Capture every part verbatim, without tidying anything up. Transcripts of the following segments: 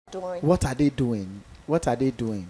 doing. What are they doing? What are they doing?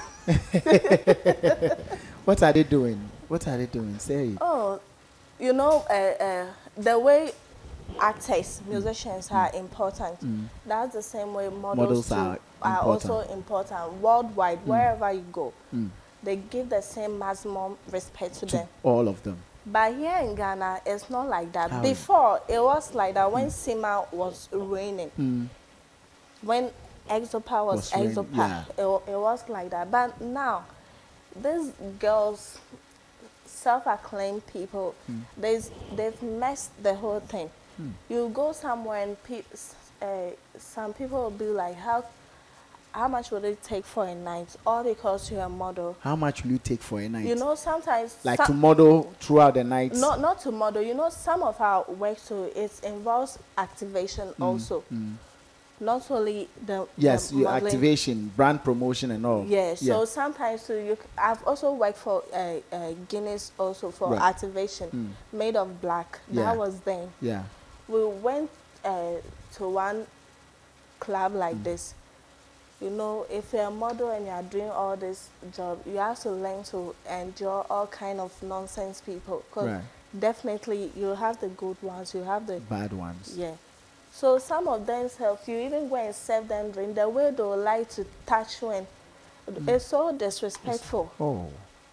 What are they doing? What are they doing? Say it. Oh, you know, uh, uh, the way actors, musicians mm. are important. Mm. That's the same way models, models too are, are also important worldwide. Mm. Wherever you go, mm. they give the same maximum respect to, to them. All of them. But here in Ghana, it's not like that. How? Before, it was like that when mm. Sima was reigning. Mm. When Exopa was, was Exopa, yeah. it, it was like that. But now, these girls, self-acclaimed people, mm. they've messed the whole thing. Mm. You go somewhere and pe uh, some people will be like, how, how much would it take for a night? All because you're a model. How much will you take for a night? You know, sometimes... Like some, to model throughout the night? No, not to model. You know, some of our work, too, it involves activation mm. also. Mm. Not only the yes, the your activation, brand promotion, and all. Yeah, so yeah. sometimes so you. I've also worked for uh, uh, Guinness also for right. activation, mm. made of black. Yeah. That was then. Yeah, we went uh, to one club like mm. this. You know, if you're a model and you're doing all this job, you have to learn to endure all kind of nonsense people. Because right. definitely you have the good ones, you have the bad ones. Yeah. So some of them help you even go and serve them drink. The way they like to touch you and mm. it's so disrespectful. It's, oh,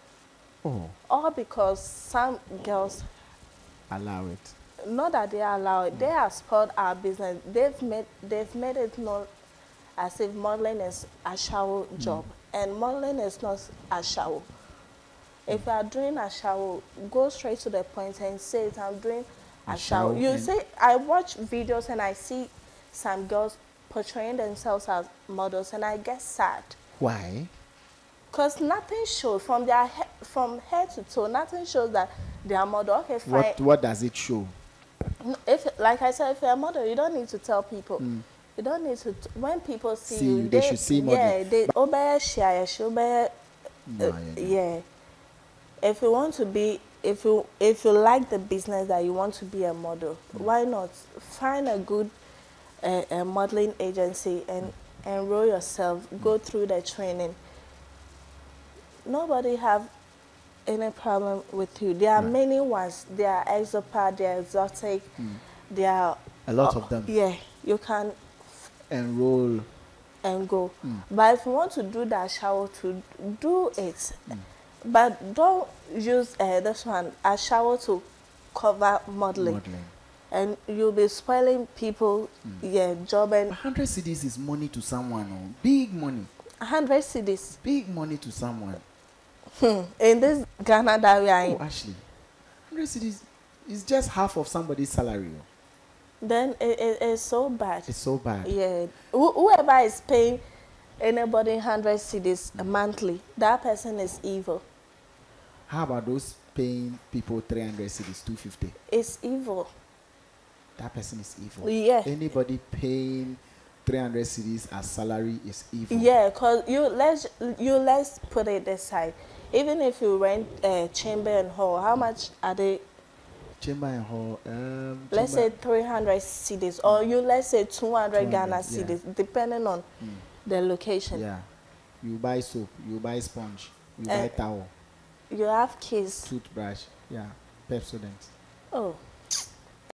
oh. All because some girls allow it. Not that they allow it. Mm. They have spoiled our business. They've made they've made it known as if modeling is a shower mm. job, and modeling is not a shower. Mm. If you are doing a shower, go straight to the point and say it. I'm doing. A shower. You see, I watch videos and I see some girls portraying themselves as models, and I get sad. Why? Because nothing shows from their he from head to toe. Nothing shows that they are model. Okay, fine. What What does it show? If, like I said, if you're a model, you don't need to tell people. Mm. You don't need to. T when people see, see you, you, they, they should see model. Yeah, they obey share, obey. Uh, yeah. If you want to be. If you if you like the business that you want to be a model, mm. why not find a good uh, a modeling agency and enroll yourself, mm. go through the training. Nobody have any problem with you. There are right. many ones. They are Exopa, they are exotic, mm. they are a lot uh, of them. Yeah, you can enroll and go. Mm. But if you want to do that shower, to do it. Mm. But don't use uh, this one as shower to cover modeling. modeling. And you'll be spoiling people, mm. yeah, job. And one hundred cedis is money to someone, oh, big money. one hundred cedis. Big money to someone. Hmm. In this Ghana that we are in. Oh, actually, one hundred cedis is just half of somebody's salary. Oh. Then it, it, it's so bad. It's so bad. Yeah. Wh whoever is paying anybody one hundred cedis mm. monthly, that person is evil. How about those paying people three hundred cedis, two fifty? It's evil. That person is evil. Yeah. Anybody paying three hundred cedis as salary is evil. Yeah, cause you let's you let's put it this side. Even if you rent a uh, chamber and hall, how much are they? Chamber and hall. Um, let's say three hundred cedis, mm. or you let's say two hundred Ghana cedis, yeah. depending on mm. the location. Yeah. You buy soap, you buy sponge, you uh, buy towel. You have keys. Toothbrush, yeah, Pepsodent. Oh.